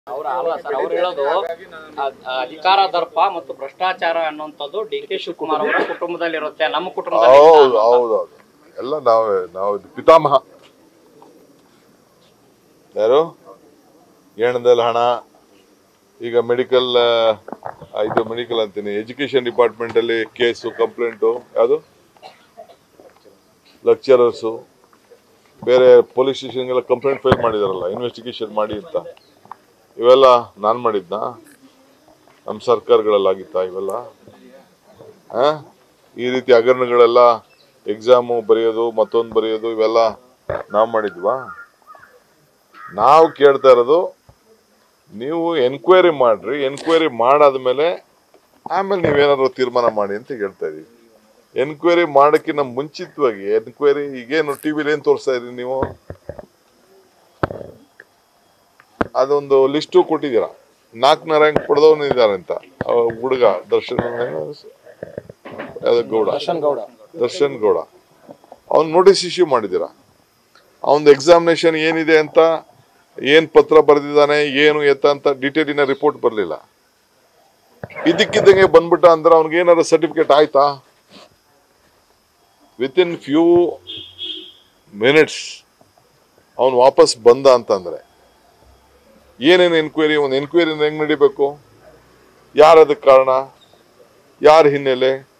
ಅಲ್ಲ ಸರ್, ಅವ್ರು ಹೇಳೋದು ಅಧಿಕಾರ ದರ್ಪ ಮತ್ತು ಭ್ರಷ್ಟಾಚಾರ ಅನ್ನುವಂಥದ್ದು ಡಿ.ಕೆ. ಶಿವಕುಮಾರ್ ಅವರ ಕುಟುಂಬದಲ್ಲಿರುತ್ತೆ, ನಮ್ಮ ಕುಟುಂಬದಲ್ಲಿ ಹೌದೌದು ಎಲ್ಲ ನಾವು ಪಿತಾಮಹ ಯಾರು ಏಣದಲ್ಲಿ ಹಣ ಈಗ ಮೆಡಿಕಲ್ ಇದು ಮೆಡಿಕಲ್ ಅಂತೀನಿ ಎಜುಕೇಶನ್ ಡಿಪಾರ್ಟ್ಮೆಂಟ್ ಅಲ್ಲಿ ಕೇಸು ಕಂಪ್ಲೇಂಟು ಯಾವುದು ಲೆಕ್ಚರರ್ಸು ಬೇರೆ ಪೊಲೀಸ್ ಸ್ಟೇಷನ್ಗೆಲ್ಲ ಕಂಪ್ಲೇಂಟ್ ಫೈಲ್ ಮಾಡಿದಾರಲ್ಲ ಇನ್ವೆಸ್ಟಿಗೇಷನ್ ಮಾಡಿ ಅಂತ ಇವೆಲ್ಲ ನಾನು ಮಾಡಿದ್ನ ನಮ್ಮ ಸರ್ಕಾರಗಳಲ್ಲಾಗಿತ್ತಾ ಇವೆಲ್ಲ ಈ ರೀತಿ ಹಗರಣಗಳೆಲ್ಲ ಎಕ್ಸಾಮು ಬರೆಯೋದು ಮತ್ತೊಂದು ಬರೆಯೋದು ಇವೆಲ್ಲ ನಾವು ಮಾಡಿದ್ವಾ? ನಾವು ಕೇಳ್ತಾ ಇರೋದು ನೀವು ಎನ್ಕ್ವೈರಿ ಮಾಡ್ರಿ, ಎನ್ಕ್ವೈರಿ ಮಾಡಾದ್ಮೇಲೆ ಆಮೇಲೆ ನೀವೇನಾದ್ರು ತೀರ್ಮಾನ ಮಾಡಿ ಅಂತ ಹೇಳ್ತಾ ಇದೀವಿ. ಎನ್ಕ್ವೈರಿ ಮಾಡೋಕ್ಕಿಂತ ಮುಂಚಿತವಾಗಿ ಎನ್ಕ್ವೈರಿ ಈಗೇನು ಟಿವಿಲಿ ಏನು ತೋರಿಸ್ತಾ ಇದ್ರಿ ನೀವು, ಅದೊಂದು ಲಿಸ್ಟು ಕೊಟ್ಟಿದ್ದೀರಾ 4ನೇ ರ್ಯಾಂಕ್ ಪಡೆದವನು ಇದ್ದಾರೆ ಅಂತ ಹುಡುಗ ದರ್ಶನ್ ಗೌಡ ಅವ್ನು ನೋಟಿಸ್ ಇಶ್ಯೂ ಮಾಡಿದ್ದೀರಾ. ಅವನ ಎಕ್ಸಾಮಿನೇಷನ್ ಏನಿದೆ ಅಂತ ಏನ್ ಪತ್ರ ಬರೆದಿದ್ದಾನೆ ಏನು ಎತ್ತ ಅಂತ ಡೀಟೇಲಿನ ರಿಪೋರ್ಟ್ ಬರಲಿಲ್ಲ. ಇದಕ್ಕಿದ್ದಂಗೆ ಬಂದ್ಬಿಟ್ಟ ಅಂದ್ರೆ ಅವ್ನಿಗೆ ಏನಾದ್ರು ಸರ್ಟಿಫಿಕೇಟ್ ಆಯ್ತಾ? ವಿತಿನ್ ಫ್ಯೂ ಮಿನಿಟ್ಸ್ ಅವನು ವಾಪಸ್ ಬಂದ ಅಂತಂದ್ರೆ ಏನೇನು ಎನ್ಕ್ವೈರಿ, ಒಂದು ಎನ್ಕ್ವೈರಿ ಹೆಂಗ್ ನಡಿಬೇಕು, ಯಾರದಕ್ಕೆ ಕಾರಣ, ಯಾರ ಹಿನ್ನೆಲೆ,